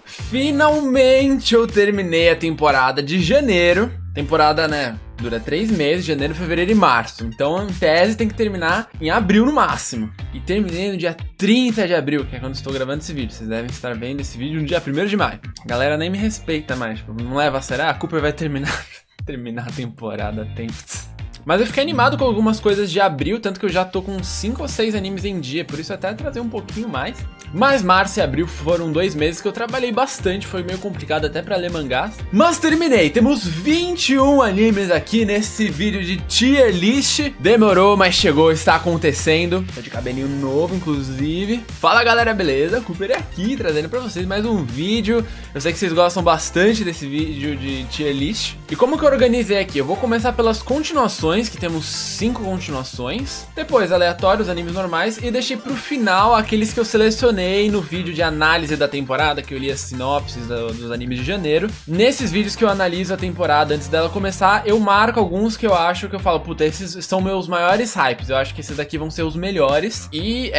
Finalmente eu terminei a temporada de janeiro. Temporada, né, dura 3 meses, janeiro, fevereiro e março. Então, em tese, tem que terminar em abril no máximo. E terminei no dia 30 de abril, que é quando estou gravando esse vídeo. Vocês devem estar vendo esse vídeo no dia 1º de maio. A galera nem me respeita mais, tipo, não leva a sério. A Cooper vai terminar a temporada a tempo. Mas eu fiquei animado com algumas coisas de abril, tanto que eu já tô com 5 ou 6 animes em dia, por isso até trazer um pouquinho mais. Mas março e abril foram 2 meses que eu trabalhei bastante, foi meio complicado até pra ler mangás. Mas terminei, temos 21 animes aqui nesse vídeo de tier list. Demorou, mas chegou, está acontecendo. Tô de cabelinho novo, inclusive. Fala galera, beleza? Cooper aqui, trazendo pra vocês mais um vídeo. Eu sei que vocês gostam bastante desse vídeo de tier list. E como que eu organizei aqui? Eu vou começar pelas continuações, que temos 5 continuações. Depois aleatórios, animes normais. E deixei pro final aqueles que eu selecionei no vídeo de análise da temporada, que eu li as sinopses dos animes de janeiro. Nesses vídeos que eu analiso a temporada antes dela começar, eu marco alguns que eu acho que eu falo, puta, esses são meus maiores hypes. Eu acho que esses daqui vão ser os melhores. E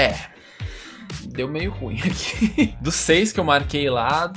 deu meio ruim aqui. Dos 6 que eu marquei lá,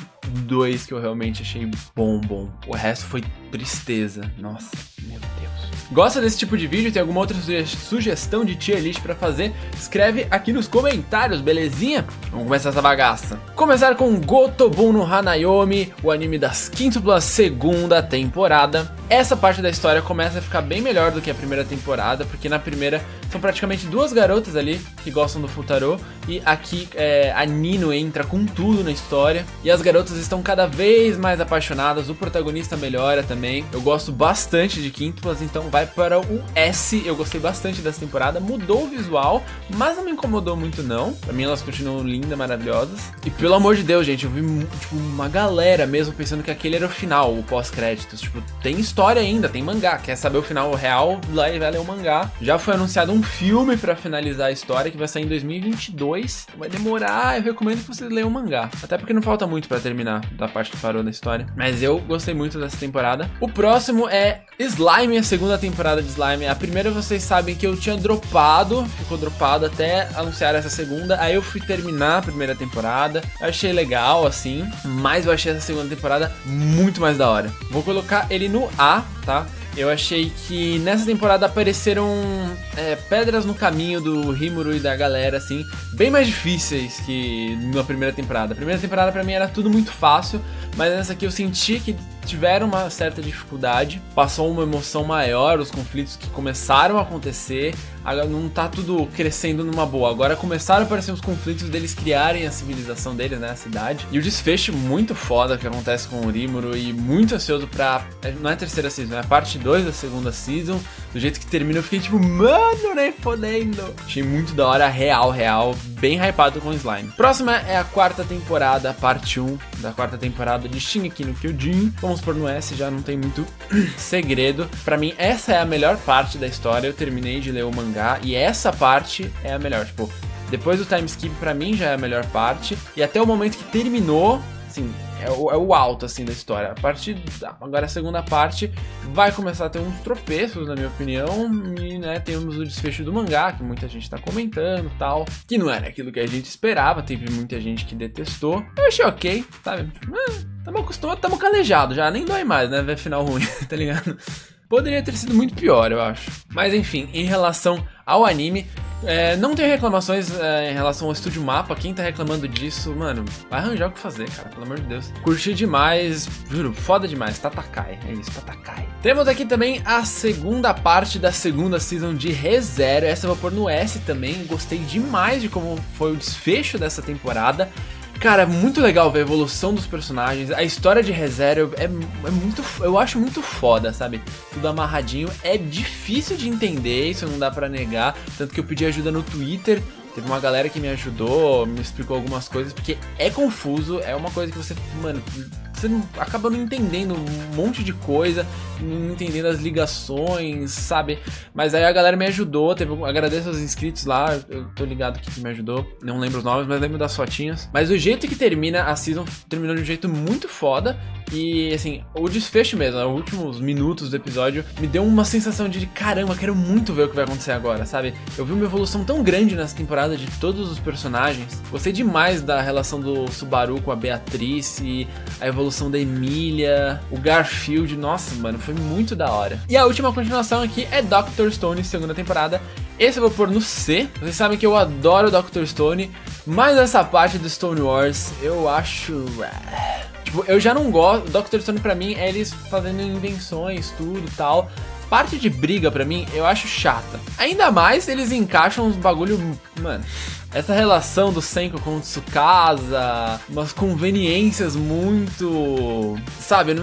2 que eu realmente achei bom. O resto foi tristeza. Nossa, meu Deus. Gosta desse tipo de vídeo? Tem alguma outra sugestão de tier list pra fazer? Escreve aqui nos comentários, belezinha? Vamos começar essa bagaça. Começar com Gotobun no Hanayomi, o anime das quíntuplas, segunda temporada. Essa parte da história começa a ficar bem melhor do que a primeira temporada, porque na primeira são praticamente 2 garotas ali que gostam do Futaro, e aqui a Nino entra com tudo na história, e as garotas estão cada vez mais apaixonadas, o protagonista melhora também. Eu gosto bastante de quíntuplas, então vai para o S. Eu gostei bastante dessa temporada, mudou o visual, mas não me incomodou muito não. Pra mim elas continuam lindas, maravilhosas. E pelo amor de Deus, gente, eu vi tipo, uma galera mesmo pensando que aquele era o final, o pós-créditos. Tipo, tem história ainda, tem mangá. Quer saber o final real? Lá e vai ler o mangá. Já foi anunciado um filme pra finalizar a história, que vai sair em 2022. Vai demorar, eu recomendo que vocês leiam o mangá. Até porque não falta muito pra terminar da parte que parou da história. Mas eu gostei muito dessa temporada. O próximo é Slime, a segunda temporada de Slime. A primeira vocês sabem que eu tinha dropado, ficou dropado até anunciar essa segunda. Aí eu fui terminar a primeira temporada, eu achei legal assim, mas eu achei essa segunda temporada muito mais da hora. Vou colocar ele no A, tá? Eu achei que nessa temporada apareceram pedras no caminho do Rimuru e da galera, assim, bem mais difíceis que na primeira temporada. A primeira temporada pra mim era tudo muito fácil, mas nessa aqui eu senti que tiveram uma certa dificuldade, passou uma emoção maior, os conflitos que começaram a acontecer, agora não tá tudo crescendo numa boa, agora começaram a aparecer os conflitos deles criarem a civilização deles, né, a cidade, e o desfecho muito foda que acontece com o Rimuru, e muito ansioso pra, não é a terceira season, é a parte 2 da segunda season, do jeito que termina eu fiquei tipo, mano, nem fodendo. Achei muito da hora, real, bem hypado com o Slime. Próxima é a 4ª temporada, parte 1 da 4ª temporada de Shingeki no Kyojin. Vamos por no S, já não tem muito segredo. Pra mim, essa é a melhor parte da história. Eu terminei de ler o mangá e essa parte é a melhor. Tipo, depois do time skip, pra mim já é a melhor parte. E até o momento que terminou, assim, é o alto, assim, da história. A partir agora a segunda parte vai começar a ter uns tropeços, na minha opinião. E, né, temos o desfecho do mangá, que muita gente tá comentando e tal. Que não era aquilo que a gente esperava. Teve muita gente que detestou. Eu achei ok, sabe? Tamo acostumado, tamo calejado já. Nem dói mais, né, ver final ruim, tá ligado? Poderia ter sido muito pior, eu acho. Mas enfim, em relação ao anime, não tenho reclamações em relação ao Estúdio Mapa. Quem tá reclamando disso, mano, vai arranjar o que fazer, cara, pelo amor de Deus. Curti demais, juro, foda demais, Tatakai, é isso, Tatakai. Temos aqui também a segunda parte da segunda season de Re:Zero. Essa eu vou pôr no S também, gostei demais de como foi o desfecho dessa temporada. Cara, muito legal ver a evolução dos personagens. A história de Re:Zero é muito, eu acho muito foda, sabe? Tudo amarradinho. É difícil de entender, isso não dá pra negar. Tanto que eu pedi ajuda no Twitter. Teve uma galera que me ajudou, me explicou algumas coisas, porque é confuso, é uma coisa que você, mano, você acaba não entendendo um monte de coisa, não entendendo as ligações, sabe? Mas aí a galera me ajudou, agradeço aos inscritos lá, eu tô ligado que me ajudou, não lembro os nomes, mas lembro das fotinhas. Mas o jeito que termina a season, terminou de um jeito muito foda, E, assim, o desfecho mesmo, os últimos minutos do episódio, me deu uma sensação de, caramba, quero muito ver o que vai acontecer agora, sabe? Eu vi uma evolução tão grande nessa temporada de todos os personagens. Gostei demais da relação do Subaru com a Beatrice, a evolução da Emília, o Garfield. Nossa, mano, foi muito da hora. E a última continuação aqui é Dr. Stone, segunda temporada. Esse eu vou pôr no C. Vocês sabem que eu adoro Dr. Stone, mas essa parte do Stone Wars eu acho... Tipo, eu já não gosto. Dr. Stone pra mim é eles fazendo invenções, tudo e tal. Parte de briga pra mim eu acho chata. Ainda mais eles encaixam uns bagulho... Mano, essa relação do Senko com o Tsukasa, umas conveniências muito... Sabe,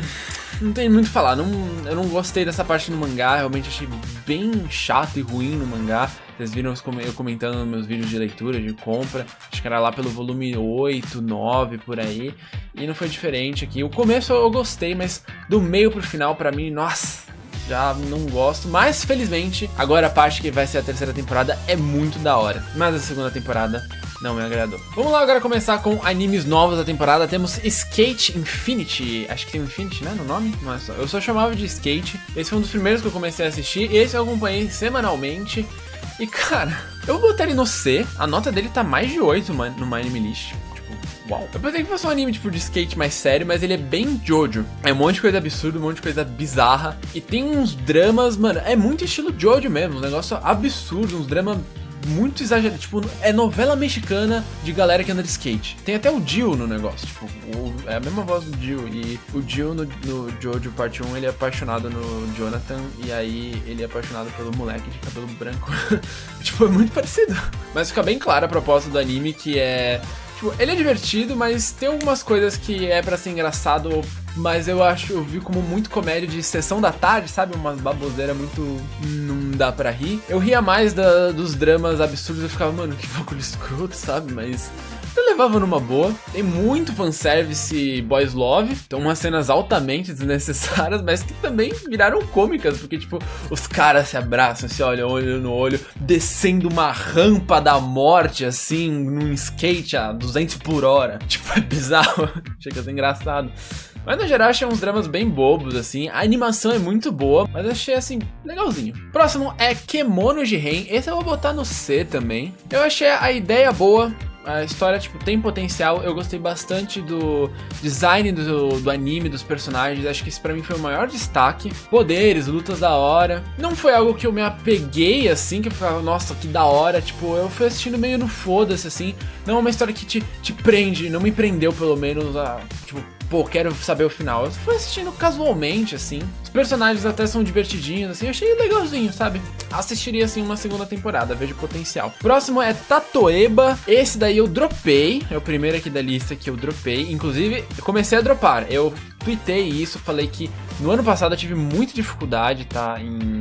não tem muito o que falar. Eu não gostei dessa parte no mangá. Realmente achei bem chato e ruim no mangá. Vocês viram eu comentando nos meus vídeos de leitura, de compra. Acho que era lá pelo volume 8, 9, por aí. E não foi diferente aqui. O começo eu gostei, mas do meio pro final, pra mim, nossa, já não gosto. Mas, felizmente, agora a parte que vai ser a terceira temporada é muito da hora. Mas a segunda temporada não me agradou. Vamos lá agora começar com animes novos da temporada. Temos Skate Infinity. Acho que tem Infinity, né, no nome? Não é só. Eu só chamava de Skate. Esse foi um dos primeiros que eu comecei a assistir. Esse eu acompanhei semanalmente. E, cara, eu vou botar ele no C. A nota dele tá mais de 8 no My Anime List. Tipo, uau. Eu pensei que fosse um anime tipo de skate mais sério, mas ele é bem Jojo. É um monte de coisa absurda, um monte de coisa bizarra. E tem uns dramas, mano, é muito estilo Jojo mesmo. Um negócio absurdo, uns dramas muito exagerado, tipo, é novela mexicana de galera que anda de skate. Tem até o Jill no negócio, tipo, é a mesma voz do Jill. E o Jill no Jojo Parte 1, ele é apaixonado no Jonathan, e aí ele é apaixonado pelo moleque de cabelo branco. Tipo, é muito parecido. Mas fica bem clara a proposta do anime, que é... Tipo, ele é divertido, mas tem algumas coisas que é pra ser engraçado, mas eu vi como muito comédia de sessão da tarde, sabe? Umas baboseiras muito... não dá pra rir. Eu ria mais dos dramas absurdos, eu ficava, mano, que bagulho escroto, sabe? Mas... eu levava numa boa. Tem muito fanservice boys love. Então umas cenas altamente desnecessárias, mas que também viraram cômicas. Porque, tipo, os caras se abraçam, se olham olho no olho, descendo uma rampa da morte, assim, num skate a 200 por hora. Tipo, é bizarro. Chega a ser engraçado. Mas no geral achei uns dramas bem bobos, assim. A animação é muito boa, mas achei, assim, legalzinho. Próximo é Kemono Jiren. Esse eu vou botar no C também. Eu achei a ideia boa. A história, tipo, tem potencial. Eu gostei bastante do design do anime, dos personagens. Acho que esse pra mim foi o maior destaque. Poderes, lutas da hora. Não foi algo que eu me apeguei, assim, que eu ficava, nossa, que da hora. Tipo, eu fui assistindo meio no foda-se, assim. Não é uma história que te prende, não me prendeu, pelo menos, a, tipo... pô, quero saber o final. Eu fui assistindo casualmente, assim. Os personagens até são divertidinhos, assim. Eu achei legalzinho, sabe? Assistiria, assim, uma segunda temporada. Vejo potencial. Próximo é Tatoeba. Esse daí eu dropei. É o primeiro aqui da lista que eu dropei. Inclusive, eu comecei a dropar. Eu tuitei isso, falei que no ano passado eu tive muita dificuldade, tá?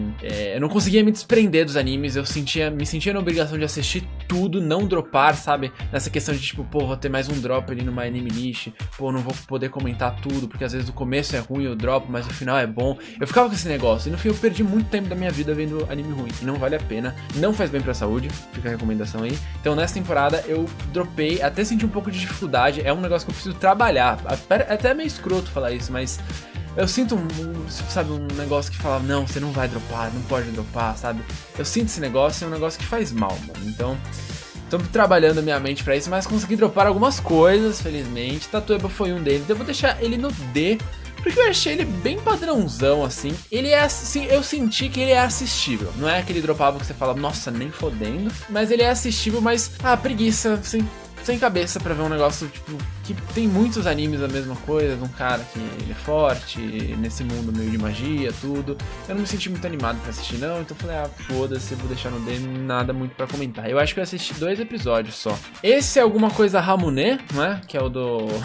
Eu não conseguia me desprender dos animes. Eu me sentia na obrigação de assistir tudo, não dropar, sabe? Nessa questão de, tipo, pô, vou ter mais um drop ali no My Anime List. Pô, não vou poder comentar tudo, porque às vezes o começo é ruim, eu dropo, mas o final é bom. Eu ficava com esse negócio, e no fim eu perdi muito tempo da minha vida vendo anime ruim, e não vale a pena, não faz bem pra saúde, fica a recomendação aí. Então nessa temporada eu dropei, até senti um pouco de dificuldade, é um negócio que eu preciso trabalhar, até é meio escroto falar isso, mas eu sinto, sabe, um negócio que fala, não, você não vai dropar, não pode dropar, sabe? Eu sinto esse negócio, é um negócio que faz mal, mano, então... tô trabalhando a minha mente pra isso, mas consegui dropar algumas coisas, felizmente. Tatoeba foi um deles. Eu vou deixar ele no D, porque eu achei ele bem padrãozão, assim. Ele é assim, eu senti que ele é assistível. Não é aquele dropável que você fala, nossa, nem fodendo. Mas ele é assistível, mas, preguiça, assim, sem cabeça pra ver um negócio, tipo, que tem muitos animes da mesma coisa, de um cara que ele é forte, nesse mundo meio de magia, tudo. Eu não me senti muito animado pra assistir, não, então falei, foda-se, vou deixar no D, nada muito pra comentar. Eu acho que eu assisti 2 episódios só. Esse é alguma coisa Ramune, né, que é o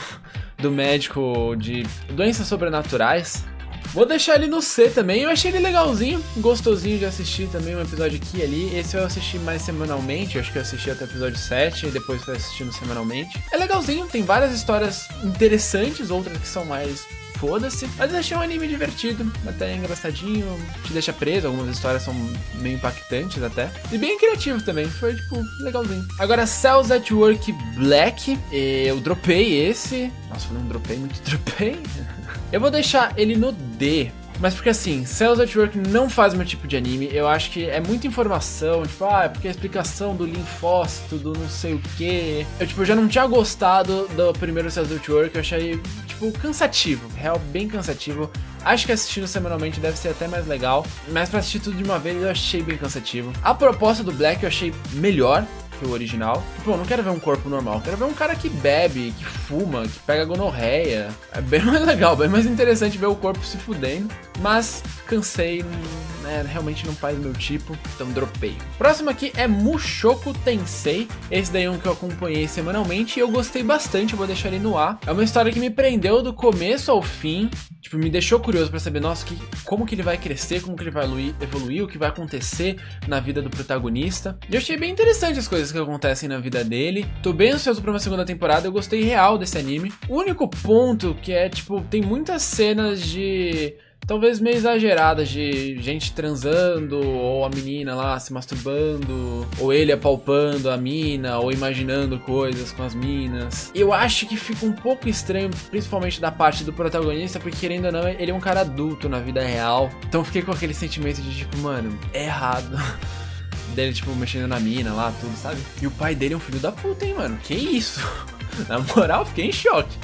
do médico de doenças sobrenaturais. Vou deixar ele no C também, eu achei ele legalzinho, gostosinho de assistir também, um episódio aqui e ali. Esse eu assisti mais semanalmente, eu acho que eu assisti até o episódio 7 e depois fui assistindo semanalmente. É legalzinho, tem várias histórias interessantes, outras que são mais foda-se. Mas eu achei um anime divertido, até engraçadinho, te deixa preso, algumas histórias são meio impactantes até. E bem criativo também, foi tipo, legalzinho. Agora, Cells at Work Black, eu dropei esse. Nossa, eu não dropei, muito dropei. Eu vou deixar ele no D. Mas porque assim, Cells at Work não faz meu tipo de anime, eu acho que é muita informação, tipo, é porque a explicação do linfócito, do não sei o que. Eu já não tinha gostado do primeiro Cells at Work, eu achei, tipo, cansativo, real, bem cansativo. Acho que assistindo semanalmente deve ser até mais legal, mas pra assistir tudo de uma vez eu achei bem cansativo. A proposta do Black eu achei melhor que o original. Tipo, eu não quero ver um corpo normal, eu quero ver um cara que bebe, que fuma, que pega gonorreia. É bem mais legal, bem mais interessante ver o corpo se fudendo. Mas cansei, realmente não faz meu tipo, então dropei. Próximo aqui é Mushoku Tensei. Esse daí é um que eu acompanhei semanalmente e eu gostei bastante, eu vou deixar ele no ar. É uma história que me prendeu do começo ao fim. Tipo, me deixou curioso pra saber, nossa, como que ele vai crescer, como que ele vai evoluir, o que vai acontecer na vida do protagonista. E eu achei bem interessante as coisas que acontecem na vida dele. Tô bem ansioso pra uma segunda temporada, eu gostei real desse anime. O único ponto que é, tipo, tem muitas cenas de... talvez meio exageradas de gente transando, ou a menina lá se masturbando, ou ele apalpando a mina, ou imaginando coisas com as minas. Eu acho que fica um pouco estranho, principalmente da parte do protagonista, porque querendo ou não, ele é um cara adulto na vida real. Então fiquei com aquele sentimento de tipo, mano, é errado. Dele, tipo, mexendo na mina lá, tudo, sabe? E o pai dele é um filho da puta, hein, mano? Que isso? Na moral, fiquei em choque.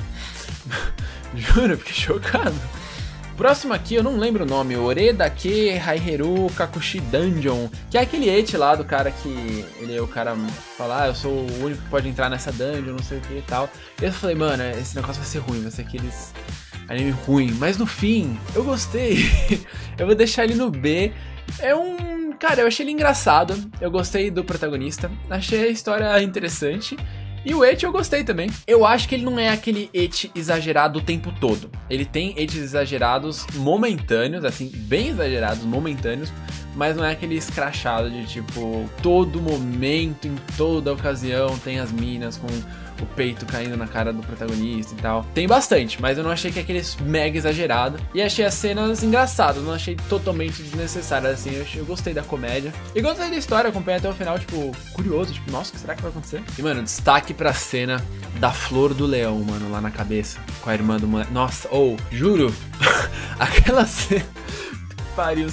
Juro, fiquei chocado. Próximo aqui, eu não lembro o nome, Oredake Haiheru Kakushi Dungeon, que é aquele eti lá do cara que ele é o cara fala, eu sou o único que pode entrar nessa dungeon, não sei o que e tal. E eu falei, mano, esse negócio vai ser ruim, vai ser aqueles anime ruim, mas no fim, eu gostei. Eu vou deixar ele no B. Cara, eu achei ele engraçado, eu gostei do protagonista, achei a história interessante. E o eti eu gostei também. Eu acho que ele não é aquele eti exagerado o tempo todo. Ele tem etis exagerados momentâneos, assim, bem exagerados, momentâneos. Mas não é aquele escrachado de tipo, todo momento, em toda ocasião, tem as minas com o peito caindo na cara do protagonista e tal. Tem bastante, mas eu não achei que é aquele mega exagerado. E achei as cenas engraçadas, não achei totalmente desnecessárias, assim. Eu gostei da comédia. E gostei da história, acompanhei até o final, tipo, curioso, tipo, nossa, o que será que vai acontecer? E, mano, destaque pra cena da Flor do Leão, mano, lá na cabeça, com a irmã do moleque. Nossa, juro, aquela cena... Pariu.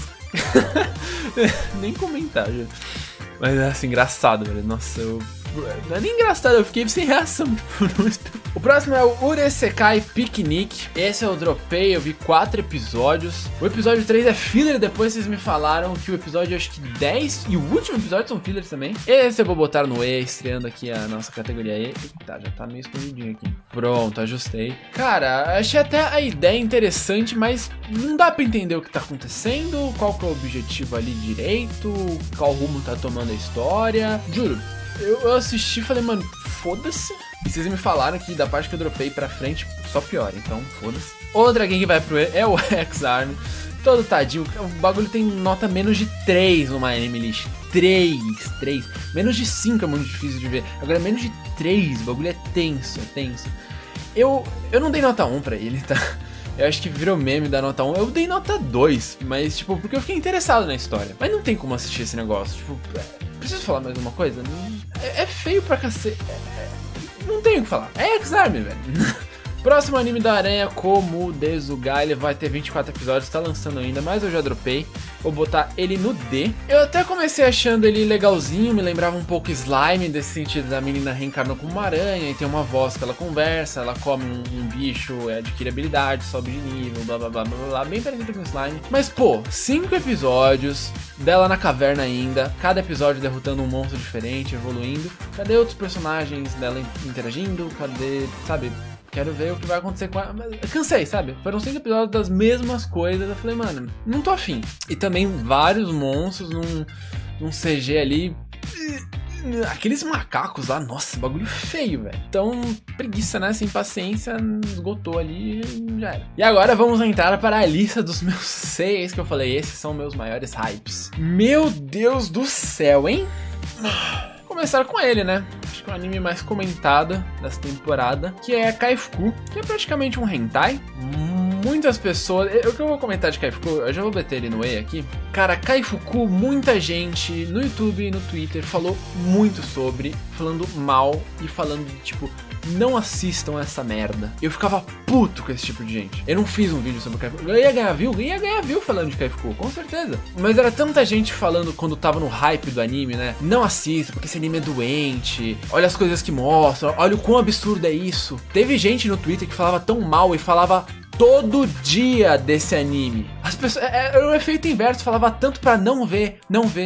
Nem comentar, já. Mas é assim, engraçado, velho. Nossa, não é nem engraçado, eu fiquei sem reação. O próximo é o Uresekai Picnic. Esse eu dropei, eu vi 4 episódios. O episódio 3 é filler, depois vocês me falaram que o episódio, acho que 10 e o último episódio são fillers também. Esse eu vou botar no E, estreando aqui a nossa categoria E. Tá, já tá meio escondidinho aqui. Pronto, ajustei. Cara, achei até a ideia interessante, mas não dá pra entender o que tá acontecendo, qual que é o objetivo ali direito, qual rumo tá tomando a história. Juro, eu assisti e falei, mano, foda-se. E vocês me falaram que da parte que eu dropei pra frente, só pior, então foda-se. Outra aqui que vai pro E é o X-Arm. Todo tadinho, o bagulho tem nota menos de 3 no My Anime List. 3. Menos de 5 é muito difícil de ver. Agora menos de 3, o bagulho é tenso, Eu não dei nota 1 pra ele, tá? Eu acho que virou meme da nota 1. Eu dei nota 2, mas tipo, porque eu fiquei interessado na história. Mas não tem como assistir esse negócio, tipo... Preciso falar mais uma coisa? É feio pra cacete. Não tenho o que falar. É X-Arm, velho. Próximo anime da Aranha, como Desuga, ele vai ter 24 episódios, tá lançando ainda, mas eu já dropei. Vou botar ele no D. Eu até comecei achando ele legalzinho, me lembrava um pouco Slime, desse sentido da menina reencarnou como uma aranha, e tem uma voz que ela conversa, ela come um bicho, adquire habilidade, sobe de nível, blá blá blá blá blá, bem parecido com Slime. Mas pô, 5 episódios, dela na caverna ainda, cada episódio derrotando um monstro diferente, evoluindo. Cadê outros personagens dela interagindo? Cadê, sabe... Quero ver o que vai acontecer com ela. Cansei, sabe? Foram 5 episódios das mesmas coisas. Eu falei, mano, não tô afim. E também vários monstros num CG ali. Aqueles macacos lá, nossa, bagulho feio, velho. Então, preguiça, né? Sem paciência, esgotou ali e já era. E agora vamos entrar para a lista dos meus 6 que eu falei. Esses são meus maiores hypes. Meu Deus do céu, hein? Começar com ele, né? Acho que é o anime mais comentado dessa temporada, que é Kaifuku, que é praticamente um hentai. muitas pessoas... O que eu vou comentar de Kaifuku, eu já vou meter ele no E aqui. Cara, Kaifuku, muita gente no YouTube e no Twitter falou muito sobre, falando mal e falando de tipo... Não assistam essa merda. Eu ficava puto com esse tipo de gente. Eu não fiz um vídeo sobre Kaifuku. Eu ia ganhar view falando de Kaifuku, com certeza. Mas era tanta gente falando quando tava no hype do anime, né? Não assista, porque esse anime é doente. Olha as coisas que mostram. Olha o quão absurdo é isso. Teve gente no Twitter que falava tão mal e falava todo dia desse anime. As pessoas... Era o efeito inverso. Falava tanto pra não ver,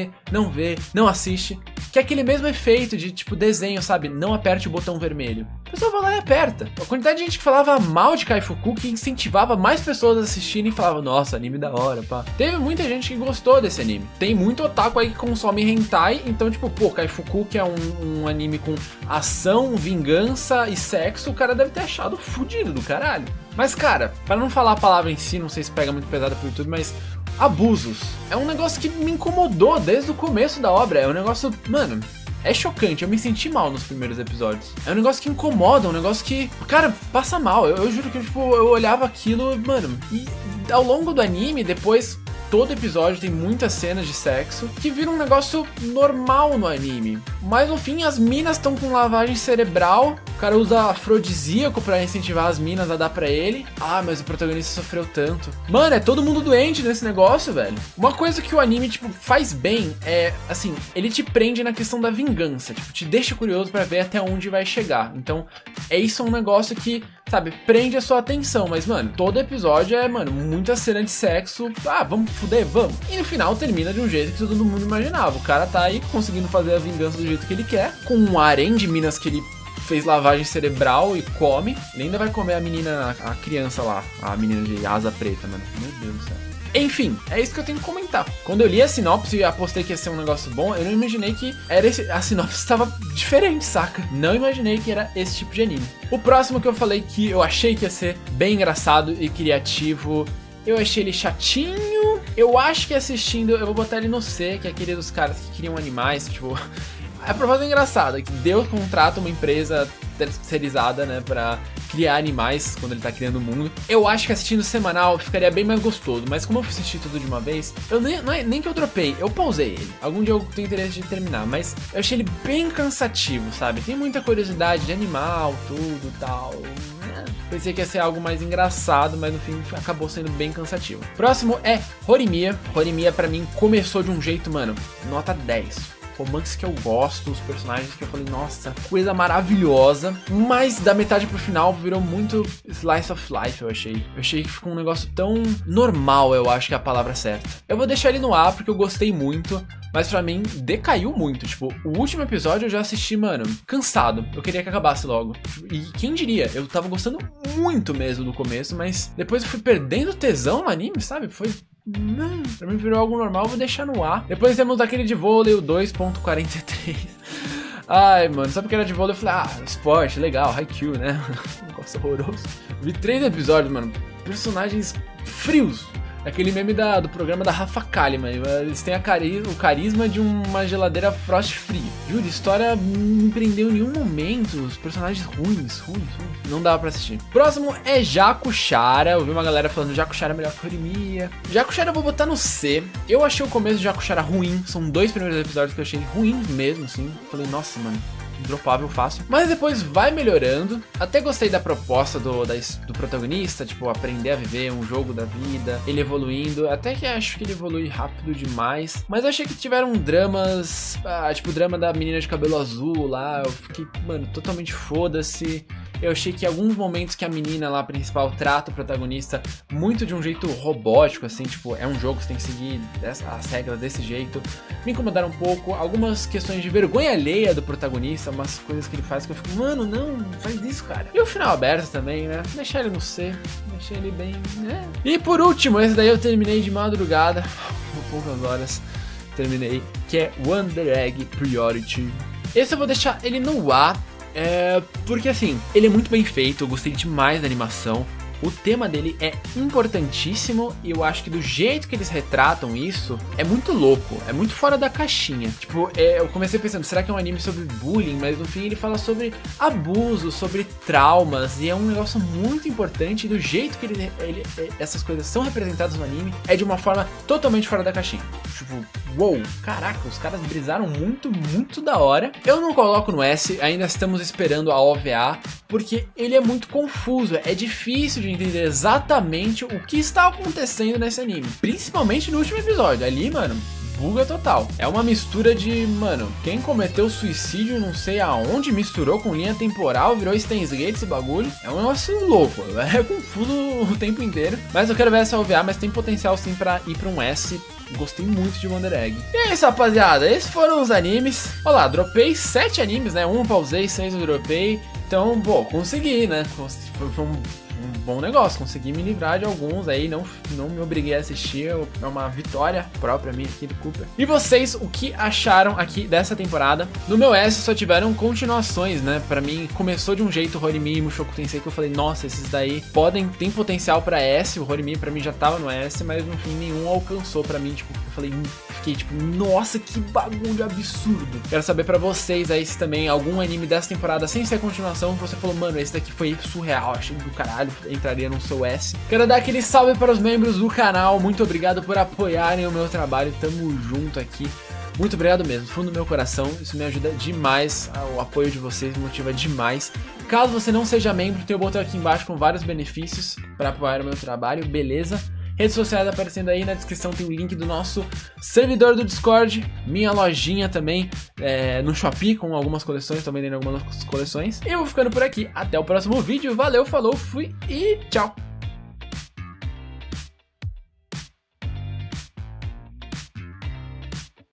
não assiste. Que é aquele mesmo efeito de, tipo, desenho, sabe? Não aperte o botão vermelho. A pessoa vai lá e aperta. A quantidade de gente que falava mal de Kaifuku, que incentivava mais pessoas a assistirem e falava, nossa, anime da hora, pá. Teve muita gente que gostou desse anime. Tem muito otaku aí que consome hentai, então, tipo, pô, Kaifuku, que é um anime com ação, vingança e sexo, o cara deve ter achado fudido do caralho. Mas, cara, para não falar a palavra em si, não sei se pega muito pesada pro YouTube, mas... abusos. É um negócio que me incomodou desde o começo da obra. É um negócio, mano, é chocante. Eu me senti mal nos primeiros episódios. É um negócio que incomoda, um negócio que, cara, passa mal. Eu juro que, tipo, eu olhava aquilo, mano, e ao longo do anime, depois... Todo episódio tem muitas cenas de sexo que vira um negócio normal no anime. Mas no fim as minas estão com lavagem cerebral. O cara usa afrodisíaco pra incentivar as minas a dar pra ele. Ah, mas o protagonista sofreu tanto. Mano, é todo mundo doente nesse negócio, velho. Uma coisa que o anime, tipo, faz bem é, assim, ele te prende na questão da vingança. Tipo, te deixa curioso pra ver até onde vai chegar. Então, isso é um negócio que... sabe, prende a sua atenção, mas, mano, todo episódio é, mano, muita cena de sexo. Ah, vamos fuder, vamos. E no final termina de um jeito que todo mundo imaginava. O cara tá aí conseguindo fazer a vingança do jeito que ele quer, com um harém de minas que ele fez lavagem cerebral e come. Ele ainda vai comer a menina, a criança lá, a menina de asa preta, mano. Meu Deus do céu. Enfim, é isso que eu tenho que comentar. Quando eu li a sinopse e apostei que ia ser um negócio bom, eu não imaginei que era a sinopse estava diferente, saca? Não imaginei que era esse tipo de anime. O próximo que eu falei que eu achei que ia ser bem engraçado e criativo, eu achei ele chatinho. Eu acho que assistindo, eu vou botar ele no C, que é aquele dos caras que criam animais, tipo... A proposta é engraçada, que Deus contrata uma empresa terceirizada, né, pra criar animais quando ele tá criando o mundo. Eu acho que assistindo semanal ficaria bem mais gostoso, mas como eu fui assistir tudo de uma vez, eu nem que eu dropei, eu pausei ele. Algum dia eu tenho interesse de terminar, mas eu achei ele bem cansativo, sabe? Tem muita curiosidade de animal, tudo e tal. Pensei que ia ser algo mais engraçado, mas no fim acabou sendo bem cansativo. Próximo é Horimiya. Horimiya pra mim começou de um jeito, mano, nota 10. Romances que eu gosto, os personagens que eu falei, nossa, coisa maravilhosa. Mas da metade pro final virou muito slice of life, eu achei. Eu achei que ficou um negócio tão normal, eu acho que é a palavra certa. Eu vou deixar ele no A porque eu gostei muito, mas pra mim decaiu muito. Tipo, o último episódio eu já assisti, mano, cansado. Eu queria que acabasse logo. E quem diria, eu tava gostando muito mesmo do começo, mas depois eu fui perdendo tesão no anime, sabe? Foi... pra mim virou algo normal, vou deixar no ar. Depois temos aquele de vôlei, o 2.43. Ai, mano, sabe que era de vôlei? Eu falei, esporte, legal, Haikyuu, né? Negócio horroroso. Vi 3 episódios, mano, personagens frios. Aquele meme do programa da Rafa Kalimann. Eles têm o carisma de uma geladeira frost free. Juro, a história não me prendeu em nenhum momento. Os personagens ruins. Não dava pra assistir. Próximo é Jakuchara. Eu vi uma galera falando Jakuchara é melhor que Horimiya. Jakuchara eu vou botar no C. Eu achei o começo de Jakuchara ruim. São 2 primeiros episódios que eu achei ruins mesmo, assim. Falei, nossa, mano, dropável fácil. Mas depois vai melhorando. Até gostei da proposta do protagonista, tipo, aprender a viver um jogo da vida, ele evoluindo. Até que acho que ele evolui rápido demais. Mas eu achei que tiveram dramas, tipo o drama da menina de cabelo azul lá. Eu fiquei, mano, totalmente foda-se. Eu achei que em alguns momentos que a menina lá principal trata o protagonista muito de um jeito robótico, assim, tipo, é um jogo que você tem que seguir as regras desse jeito. Me incomodaram um pouco. Algumas questões de vergonha alheia do protagonista, umas coisas que ele faz que eu fico, mano, não faz isso, cara. E o final aberto também, né? Deixar ele no C, deixar ele bem, né? E por último, esse daí eu terminei de madrugada, por poucas horas terminei, que é Wonder Egg Priority. Esse eu vou deixar ele no A. Porque assim, ele é muito bem feito, eu gostei demais da animação. O tema dele é importantíssimo e eu acho que do jeito que eles retratam isso é muito louco, é muito fora da caixinha. Tipo, eu comecei pensando, será que é um anime sobre bullying? Mas no fim ele fala sobre abuso, sobre traumas, e é um negócio muito importante. E do jeito que essas coisas são representadas no anime é de uma forma totalmente fora da caixinha. Tipo, uou, caraca, os caras brisaram muito, muito da hora. Eu não coloco no S, ainda estamos esperando a OVA, porque ele é muito confuso, é difícil de entender exatamente o que está acontecendo nesse anime, principalmente no último episódio, ali, mano, buga total. É uma mistura de, mano, quem cometeu suicídio não sei aonde, misturou com linha temporal, virou Steins Gate esse bagulho. É um negócio louco, é confuso o tempo inteiro, mas eu quero ver essa OVA, mas tem potencial sim pra ir pra um S. Gostei muito de Wonder Egg. E é isso, rapaziada, esses foram os animes. Olha lá, dropei 7 animes, né, 1 eu pausei, 6 eu dropei. Então, pô, consegui, né, foi um bom negócio, consegui me livrar de alguns aí, não me obriguei a assistir, é uma vitória própria minha aqui do Cooper. E vocês, o que acharam aqui dessa temporada? No meu S só tiveram continuações, né, pra mim começou de um jeito, Horimi e Mushoku Tensei, que eu falei, nossa, esses daí tem potencial pra S, o Horimi pra mim já tava no S, mas no fim nenhum alcançou pra mim, tipo, eu falei, fiquei tipo, nossa, que bagulho absurdo. Quero saber pra vocês aí se também algum anime dessa temporada, sem ser continuação, você falou, mano, esse daqui foi surreal, achei do caralho, entraria no seu S. Quero dar aquele salve para os membros do canal, muito obrigado por apoiarem o meu trabalho, tamo junto aqui. Muito obrigado mesmo, do fundo do meu coração, isso me ajuda demais, o apoio de vocês me motiva demais. Caso você não seja membro, tem o botão aqui embaixo com vários benefícios para apoiar o meu trabalho, beleza? Redes sociais aparecendo aí na descrição, tem o link do nosso servidor do Discord, minha lojinha também no Shopee com algumas coleções, também tem algumas coleções. E eu vou ficando por aqui, até o próximo vídeo, valeu, falou, fui e tchau!